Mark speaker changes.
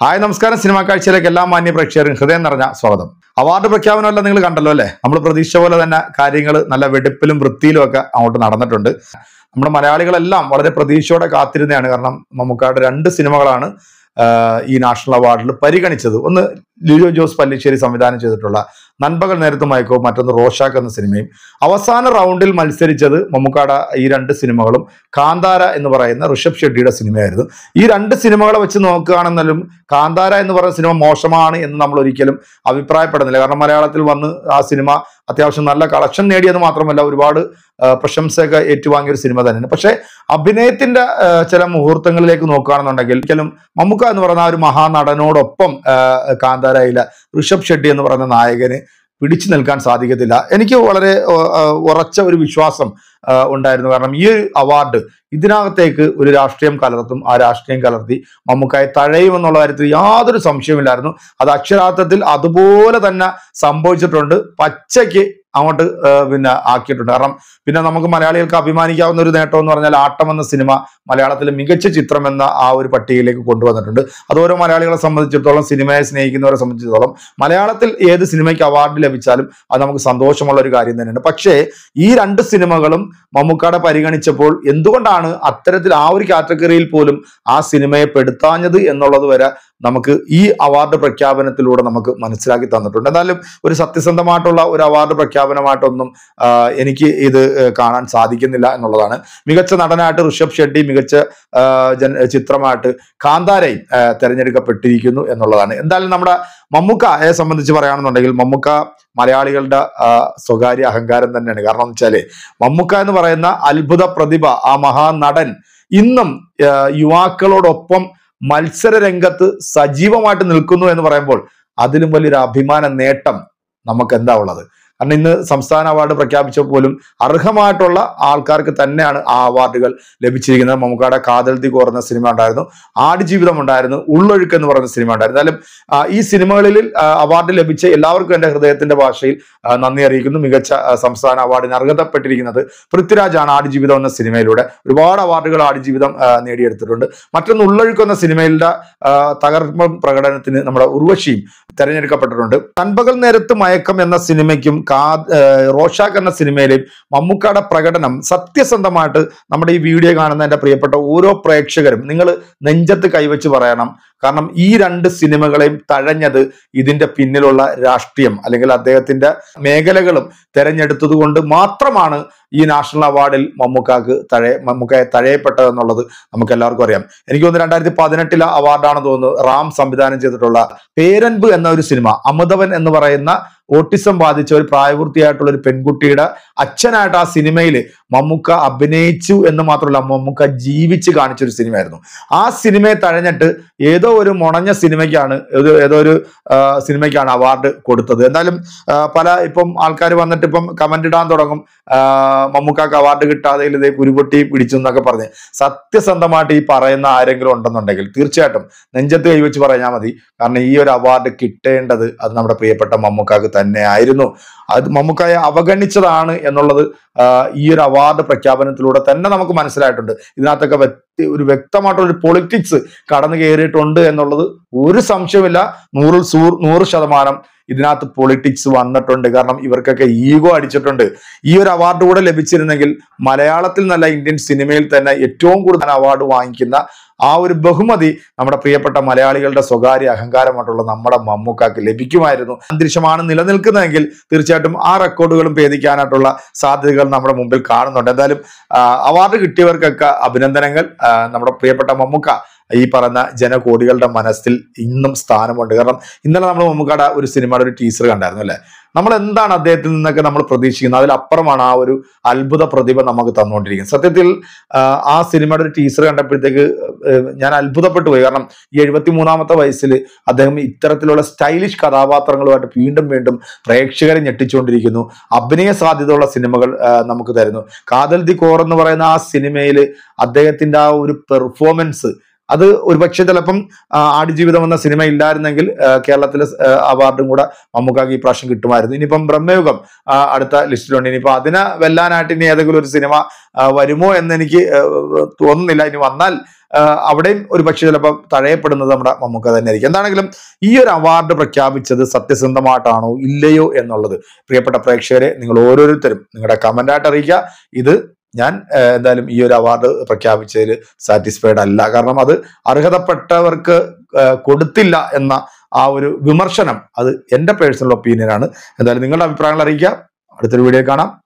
Speaker 1: Hi നമസ്കാരം. Cinema കാഴ്ചയിലേക്ക് എല്ലാ മാന്യ പ്രേക്ഷകരും ഹൃദയം നിറഞ്ഞ സ്വാഗതം. അവാർഡ് പ്രഖ്യാപനമെല്ലാം നിങ്ങൾ കണ്ടല്ലോ അല്ലേ? നമ്മൾ പ്രതീക്ഷ പോലെ തന്നെ കാര്യങ്ങൾ നല്ല വെടിപ്പിലും വൃത്തിയിലും ഒക്കെ അങ്ങോട്ട് നടന്നിട്ടുണ്ട്. നമ്മുടെ മലയാളികളെല്ലാം വളരെ പ്രതീക്ഷയോടെ കാത്തിരുന്നതാണ്. കാരണം മമ്മൂക്കയുടെ 2 സിനിമകളാണ് ഈ നാഷണൽ അവാർഡിൽ പരിഗണിച്ചത്. ഒന്ന് ലിജോ ജോസ് പല്ലിശ്ശേരി സംവിധാനം ചെയ്തിട്ടുള്ള നൻപകൽ നേരത്ത് മയക്കവും, മറ്റൊന്ന് റോഷാക്ക് എന്ന സിനിമയും. അവസാന റൗണ്ടിൽ മത്സരിച്ചത് മമ്മൂക്കയുടെ ഈ 2 സിനിമകളും കാന്താര എന്ന് പറയുന്ന ഋഷഭ് ഷെട്ടിയുടെ സിനിമയായിരുന്നു. ഈ 2 സിനിമകളെ വെച്ച് നോക്കുകയാണെന്നാലും കാന്താര എന്ന് പറയുന്ന സിനിമ മോശമാണ് എന്ന് നമ്മൾ ഒരിക്കലും അഭിപ്രായപ്പെടുന്നില്ല. കാരണം മലയാളത്തിൽ വന്ന് ആ സിനിമ അത്യാവശ്യം നല്ല കളക്ഷൻ നേടിയത് മാത്രമല്ല, ഒരുപാട് പ്രശംസയൊക്കെ ഏറ്റുവാങ്ങിയ ഒരു സിനിമ തന്നെയാണ്. പക്ഷെ അഭിനയത്തിന്റെ ചില മുഹൂർത്തങ്ങളിലേക്ക് നോക്കുകയാണെന്നുണ്ടെങ്കിൽ ഒരിക്കലും മമ്മൂക്ക എന്ന് പറയുന്ന ആ ഒരു മഹാനടനോടൊപ്പം കാന്താരയിലെ ഋഷഭ് ഷെട്ടി എന്ന് പറയുന്ന നായകന് പിടിച്ചു നിൽക്കാൻ സാധിക്കത്തില്ല. എനിക്ക് വളരെ ഉറച്ച ഒരു വിശ്വാസം ഉണ്ടായിരുന്നു. കാരണം ഈ അവാർഡ് ഇതിനകത്തേക്ക് ഒരു രാഷ്ട്രീയം കലർത്തും. ആ രാഷ്ട്രീയം കലർത്തി മമ്മൂക്കായെ തഴയുമെന്നുള്ള കാര്യത്തിൽ യാതൊരു സംശയമില്ലായിരുന്നു. അത് അക്ഷരാർത്ഥത്തിൽ അതുപോലെ തന്നെ സംഭവിച്ചിട്ടുണ്ട്. പച്ചയ്ക്ക് അങ്ങോട്ട് ആക്കിയിട്ടുണ്ട്. കാരണം പിന്നെ നമുക്ക് മലയാളികൾക്ക് അഭിമാനിക്കാവുന്ന ഒരു നേട്ടം എന്ന് പറഞ്ഞാൽ ആട്ടം എന്ന സിനിമ മലയാളത്തിലെ മികച്ച ചിത്രം എന്ന ആ ഒരു പട്ടികയിലേക്ക് കൊണ്ടുവന്നിട്ടുണ്ട്. അത് ഓരോ മലയാളികളെ സംബന്ധിച്ചിടത്തോളം, സിനിമയെ സ്നേഹിക്കുന്നവരെ സംബന്ധിച്ചിടത്തോളം, മലയാളത്തിൽ ഏത് സിനിമയ്ക്ക് അവാർഡ് ലഭിച്ചാലും അത് നമുക്ക് സന്തോഷമുള്ള ഒരു കാര്യം തന്നെയാണ്. പക്ഷേ ഈ 2 സിനിമകളും മമ്മൂക്കയുടെ പരിഗണിച്ചപ്പോൾ എന്തുകൊണ്ടാണ് അത്തരത്തിൽ ആ ഒരു കാറ്റഗറിയിൽ പോലും ആ സിനിമയെ പെടുത്താഞ്ഞത് എന്നുള്ളത് വരെ നമുക്ക് ഈ അവാർഡ് പ്രഖ്യാപനത്തിലൂടെ നമുക്ക് മനസ്സിലാക്കി തന്നിട്ടുണ്ട്. എന്നാലും ഒരു സത്യസന്ധമായിട്ടുള്ള ഒരു അവാർഡ് പ്രഖ്യാപനമായിട്ടൊന്നും എനിക്ക് ഇത് കാണാൻ സാധിക്കുന്നില്ല എന്നുള്ളതാണ്. മികച്ച നടനായിട്ട് ഋഷഭ് ഷെട്ടി, മികച്ച ചിത്രമായിട്ട് കാന്താരയും തെരഞ്ഞെടുക്കപ്പെട്ടിരിക്കുന്നു എന്നുള്ളതാണ്. എന്തായാലും നമ്മുടെ മമ്മൂക്കയെ സംബന്ധിച്ച് പറയുകയാണെന്നുണ്ടെങ്കിൽ മമ്മൂക്ക മലയാളികളുടെ സ്വകാര്യ അഹങ്കാരം തന്നെയാണ്. കാരണം എന്ന് വെച്ചാല് മമ്മൂക്ക എന്ന് പറയുന്ന അത്ഭുത പ്രതിഭ, ആ മഹാനടൻ ഇന്നും യുവാക്കളോടൊപ്പം മത്സര രംഗത്ത് സജീവമായിട്ട് നിൽക്കുന്നു എന്ന് പറയുമ്പോൾ അതിലും വലിയൊരു അഭിമാന നേട്ടം നമുക്ക് എന്താ ഉള്ളത്? കാരണം ഇന്ന് സംസ്ഥാന അവാർഡ് പ്രഖ്യാപിച്ചപ്പോൾ പോലും അർഹമായിട്ടുള്ള ആൾക്കാർക്ക് തന്നെയാണ് ആ അവാർഡുകൾ ലഭിച്ചിരിക്കുന്നത്. മമ്മൂക്കയുടെ കാതൽ തീ കോർന്ന സിനിമ ഉണ്ടായിരുന്നു, ആടുജീവിതം ഉണ്ടായിരുന്നു, ഉള്ളൊഴുക്ക് എന്ന് പറയുന്ന സിനിമ ഉണ്ടായിരുന്നു. എന്നാലും ഈ സിനിമകളിൽ അവാർഡ് ലഭിച്ച എല്ലാവർക്കും എൻ്റെ ഹൃദയത്തിന്റെ ഭാഷയിൽ നന്ദി അറിയിക്കുന്നു. മികച്ച സംസ്ഥാന അവാർഡിന് അർഹതപ്പെട്ടിരിക്കുന്നത് പൃഥ്വിരാജാണ്. ആടുജീവിതം എന്ന സിനിമയിലൂടെ ഒരുപാട് അവാർഡുകൾ ആടുജീവിതം നേടിയെടുത്തിട്ടുണ്ട്. മറ്റൊന്ന് ഉള്ളൊഴുക്ക് എന്ന സിനിമയിലെ തകർപ്പൻ പ്രകടനത്തിന് നമ്മുടെ ഉർവശിയും തെരഞ്ഞെടുക്കപ്പെട്ടിട്ടുണ്ട്. നൻപകൽ നേരത്ത് മയക്കം എന്ന സിനിമയ്ക്കും റോഷാക്ക് എന്ന സിനിമയിലെയും മമ്മൂക്കയുടെ പ്രകടനം സത്യസന്ധമായിട്ട് നമ്മുടെ ഈ വീഡിയോ കാണുന്ന എൻ്റെ പ്രിയപ്പെട്ട ഓരോ പ്രേക്ഷകരും നിങ്ങൾ നെഞ്ചത്ത് കൈവച്ച് പറയണം. കാരണം ഈ 2 സിനിമകളെയും തഴഞ്ഞത് ഇതിന്റെ പിന്നിലുള്ള രാഷ്ട്രീയം അല്ലെങ്കിൽ അദ്ദേഹത്തിന്റെ മേഖലകളും തെരഞ്ഞെടുത്തത് കൊണ്ട് മാത്രമാണ് ഈ നാഷണൽ അവാർഡിൽ മമ്മൂക്കയെ തഴയപ്പെട്ടതെന്നുള്ളത് നമുക്ക് എല്ലാവർക്കും അറിയാം. എനിക്ക് തോന്നുന്നു 2018 അവാർഡാണ് തോന്നുന്നു റാം സംവിധാനം ചെയ്തിട്ടുള്ള പേരൻപ് എന്ന ഒരു സിനിമ. അമിതവൻ എന്ന് പറയുന്ന ഓട്ടിസം ബാധിച്ച ഒരു പ്രായപൂർത്തിയായിട്ടുള്ള ഒരു പെൺകുട്ടിയുടെ അച്ഛനായിട്ട് ആ സിനിമയിൽ മമ്മൂക്ക അഭിനയിച്ചു എന്ന് മാത്രമല്ല, മമ്മൂക്ക ജീവിച്ച് കാണിച്ചൊരു സിനിമയായിരുന്നു. ആ സിനിമയെ തഴഞ്ഞിട്ട് ഏതോ ഒരു മുണഞ്ഞ സിനിമയ്ക്കാണ് അവാർഡ് കൊടുത്തത്. എന്തായാലും ഇപ്പം ആൾക്കാർ വന്നിട്ട് ഇപ്പം കമന്റ് ഇടാൻ തുടങ്ങും, മമ്മൂക്കാക്ക് അവാർഡ് കിട്ടാതെ ഇതേ കുരുപൊട്ടി പിടിച്ചു എന്നൊക്കെ പറഞ്ഞ്. സത്യസന്ധമായിട്ട് ഈ പറയുന്ന ആരെങ്കിലും ഉണ്ടെന്നുണ്ടെങ്കിൽ തീർച്ചയായിട്ടും നെഞ്ചത്ത് കൈവച്ച് പറഞ്ഞാൽ മതി. കാരണം ഈ ഒരു അവാർഡ് കിട്ടേണ്ടത് അത് നമ്മുടെ പ്രിയപ്പെട്ട മമ്മൂക്കാക്ക് തന്നെ ആയിരുന്നു. അത് മമ്മൂക്കയെ അവഗണിച്ചതാണ് എന്നുള്ളത് ഈ ഒരു അവാർഡ് പ്രഖ്യാപനത്തിലൂടെ തന്നെ നമുക്ക് മനസ്സിലായിട്ടുണ്ട്. ഇതിനകത്തൊക്കെ ഒരു വ്യക്തമായിട്ടുള്ള പൊളിറ്റിക്സ് കടന്നു കയറിയിട്ടുണ്ട് എന്നുള്ളത് ഒരു സംശയമില്ല. 100% ഇതിനകത്ത് പൊളിറ്റിക്സ് വന്നിട്ടുണ്ട്. കാരണം ഇവർക്കൊക്കെ ഈഗോ അടിച്ചിട്ടുണ്ട്. ഈ ഒരു അവാർഡ് കൂടെ ലഭിച്ചിരുന്നെങ്കിൽ മലയാളത്തിൽ നല്ല ഇന്ത്യൻ സിനിമയിൽ തന്നെ ഏറ്റവും കൂടുതൽ അവാർഡ് വാങ്ങിക്കുന്ന ആ ഒരു ബഹുമതി നമ്മുടെ പ്രിയപ്പെട്ട മലയാളികളുടെ സ്വകാര്യ അഹങ്കാരമായിട്ടുള്ള നമ്മുടെ മമ്മൂക്കാക്ക് ലഭിക്കുമായിരുന്നു. അന്തരീക്ഷമാണ് നിലനിൽക്കുന്നതെങ്കിൽ തീർച്ചയായിട്ടും ആ റെക്കോർഡുകളും ഭേദിക്കാനായിട്ടുള്ള സാധ്യതകൾ നമ്മുടെ മുമ്പിൽ കാണുന്നുണ്ട്. എന്തായാലും അവാർഡ് കിട്ടിയവർക്കൊക്കെ അഭിനന്ദനങ്ങൾ. നമ്മുടെ പ്രിയപ്പെട്ട മമ്മൂക്ക ഈ പറഞ്ഞ ജനകോടികളുടെ മനസ്സിൽ ഇന്നും സ്ഥാനമുണ്ട്. കാരണം ഇന്നലെ നമ്മൾ മമ്മൂക്കയുടെ ഒരു സിനിമയുടെ ഒരു ടീസർ കണ്ടായിരുന്നു അല്ലെ? നമ്മൾ എന്താണ് അദ്ദേഹത്തിൽ നിന്നൊക്കെ നമ്മൾ പ്രതീക്ഷിക്കുന്നത്, അതിലപ്പുറമാണ് ആ ഒരു അത്ഭുത പ്രതിഭ നമുക്ക് തന്നുകൊണ്ടിരിക്കുന്നത്. സത്യത്തിൽ ആ സിനിമയുടെ ഒരു ടീസർ കണ്ടപ്പോഴത്തേക്ക് ഞാൻ അത്ഭുതപ്പെട്ടു പോയി. കാരണം ഈ 73-ാമത്തെ വയസ്സിൽ അദ്ദേഹം ഇത്തരത്തിലുള്ള സ്റ്റൈലിഷ് കഥാപാത്രങ്ങളുമായിട്ട് വീണ്ടും വീണ്ടും പ്രേക്ഷകരെ ഞെട്ടിച്ചുകൊണ്ടിരിക്കുന്നു. അഭിനയ സാധ്യതയുള്ള സിനിമകൾ നമുക്ക് തരുന്നു. കാതൽ ദി കോർ എന്ന് പറയുന്ന ആ സിനിമയിൽ അദ്ദേഹത്തിന്റെ ആ ഒരു പെർഫോമൻസ്, അത് ഒരുപക്ഷെ ചിലപ്പം ആടുജീവിതം എന്ന സിനിമ ഇല്ലായിരുന്നെങ്കിൽ കേരളത്തിലെ അവാർഡും കൂടെ മമ്മൂക്കാക്ക് ഈ പ്രാവശ്യം കിട്ടുമായിരുന്നു. ഇനിയിപ്പം ബ്രഹ്മയുഗം അടുത്ത ലിസ്റ്റിലുണ്ട്. ഇനിയിപ്പോൾ അതിനെ വെല്ലാനായിട്ട് ഇനി ഏതെങ്കിലും ഒരു സിനിമ വരുമോ എന്ന് എനിക്ക് തോന്നുന്നില്ല. ഇനി വന്നാൽ അവിടെയും ഒരു പക്ഷേ ചിലപ്പോൾ തഴയപ്പെടുന്നത് നമ്മുടെ മമ്മൂക്ക തന്നെ ആയിരിക്കും. എന്താണെങ്കിലും ഈ ഒരു അവാർഡ് പ്രഖ്യാപിച്ചത് സത്യസന്ധമായിട്ടാണോ ഇല്ലയോ എന്നുള്ളത് പ്രിയപ്പെട്ട പ്രേക്ഷകരെ നിങ്ങൾ ഓരോരുത്തരും നിങ്ങളുടെ കമന്റായിട്ട് അറിയിക്കുക. ഇത് ഞാൻ എന്തായാലും ഈ ഒരു അവാർഡ് പ്രഖ്യാപിച്ചതിൽ സാറ്റിസ്ഫൈഡ് അല്ല. കാരണം അത് അർഹതപ്പെട്ടവർക്ക് കൊടുത്തില്ല എന്ന ആ ഒരു വിമർശനം അത് എൻ്റെ പേഴ്സണൽ ഒപ്പീനിയനാണ്. എന്തായാലും നിങ്ങളുടെ അഭിപ്രായങ്ങൾ അറിയിക്കുക. അടുത്തൊരു വീഡിയോ കാണാം.